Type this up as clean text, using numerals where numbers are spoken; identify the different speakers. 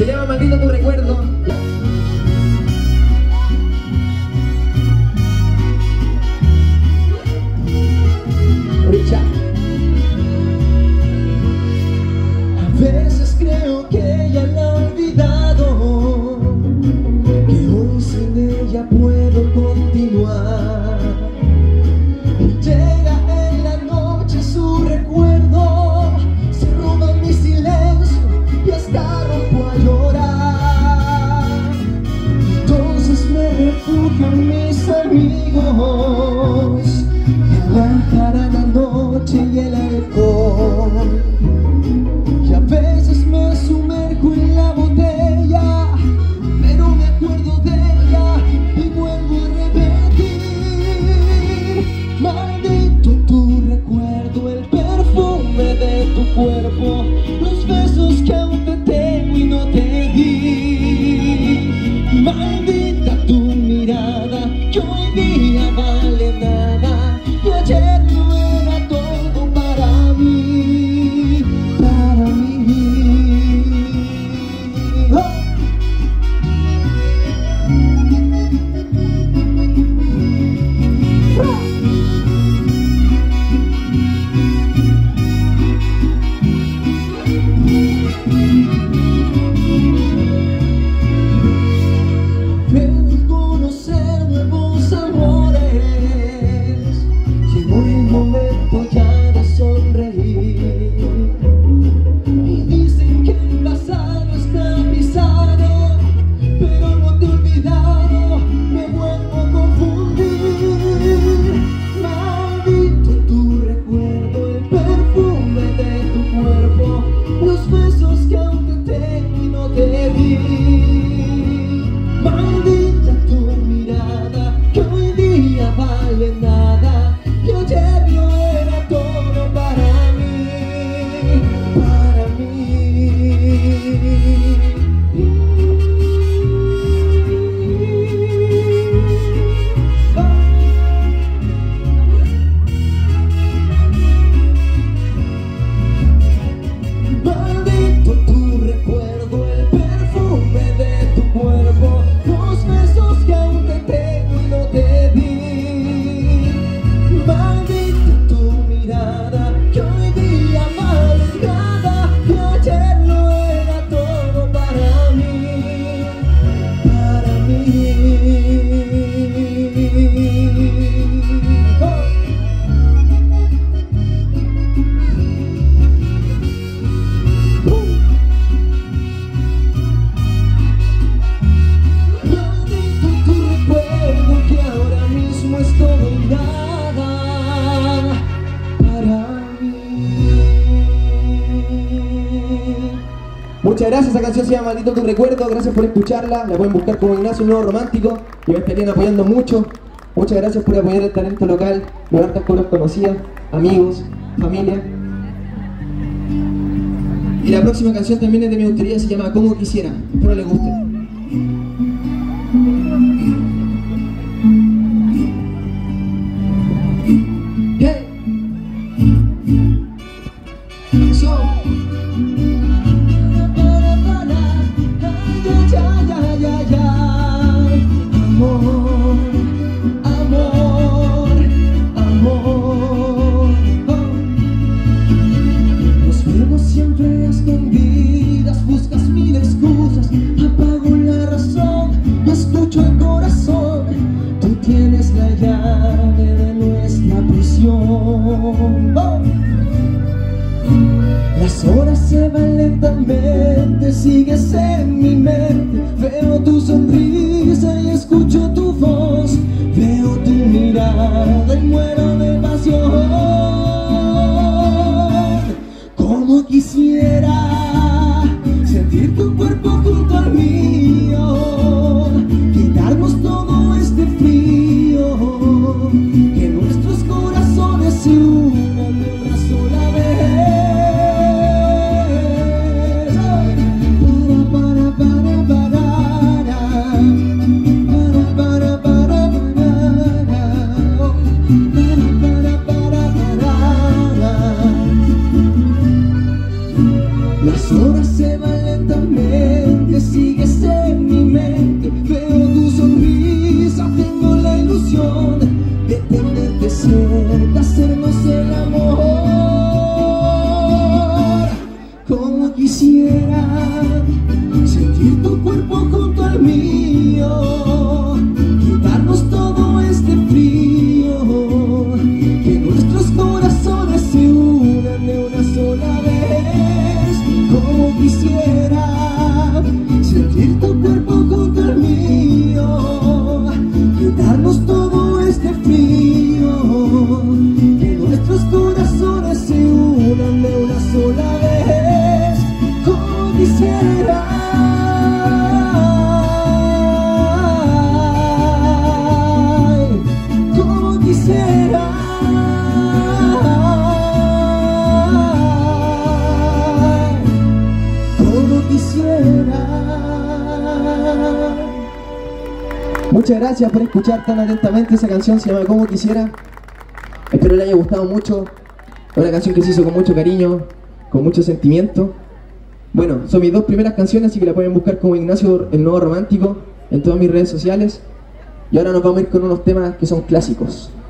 Speaker 1: Se llama Maldito tu recuerdo. Richard.
Speaker 2: A veces creo que ella la ha olvidado, que hoy sin ella puedo continuar. Llega en la noche su recuerdo, se roba mi silencio y hasta rompo a llorar. Entonces me refugio en mis amigos, en la jarana noche y el alcohol. Y a veces me sumerjo en la botella, pero me acuerdo de ella y vuelvo a repetir. Maldito tu recuerdo, el perfume de tu cuerpo, los besos que aún te tengo y no te di. Maldita tu mirada, que hoy día vale nada, y ayer no era todo para mí, para mí. ¡Oh! Quiero conocer nuevos amores, llegó el momento ya de sonreír. Y dicen que el pasado está pisado, pero no te he olvidado, me vuelvo a confundir. Maldito tu recuerdo, el perfume de tu cuerpo, los besos que aún te tengo y no te di. Maldita tu mirada, que hoy día vale nada, y ayer no era todo para mí, para Maldito tu recuerdo, el perfume de tu cuerpo, los besos que aún te tengo y no te di. Maldita tu mirada, que hoy día vale nada, y ayer no era todo para mí, para mí. Oh. Maldito tu recuerdo, que ahora mismo es todo y nada para mí.
Speaker 1: Muchas gracias, esa canción se llama Maldito tu recuerdo, gracias por escucharla, la pueden buscar como Ignacio Nuevo Romántico y me estarían apoyando mucho. Muchas gracias por apoyar el talento local, los artistas que los conocía, amigos, familia. Y la próxima canción también es de mi autoría, se llama Como Quisiera, espero les guste. Hey. So.
Speaker 2: Amor, amor, amor. Nos vemos siempre a escondidas, buscas mil excusas, apago la razón y escucho el corazón. Tú tienes la llave de nuestra prisión. Oh. Las horas se van lentamente, sigues en mi mente. Veo tu sonrisa y escucho tu voz. Veo tu mirada y muero de pasión. Como quisiera sentir tu cuerpo junto al mío, quitarnos todo este frío, que nuestros corazones se unan de una sola vez. Para sigues en mi mente. Veo tu sonrisa, tengo la ilusión de tenerte cerca, hacernos el amor. Como quisiera sentir tu cuerpo junto al mío, quitarnos todo este frío, que nuestros corazones se unan de una sola vez. Como quisiera sentir tu cuerpo junto al mío, quitarnos todo este frío, que nuestros corazones se unan de una sola vez. Como quisiera, como quisiera, como quisiera.
Speaker 1: Muchas gracias por escuchar tan atentamente. Esa canción se llama Como Quisiera. Espero le haya gustado mucho. Es una canción que se hizo con mucho cariño, con mucho sentimiento. Bueno, son mis dos primeras canciones, así que la pueden buscar como Ignacio el Nuevo Romántico en todas mis redes sociales. Y ahora nos vamos a ir con unos temas que son clásicos.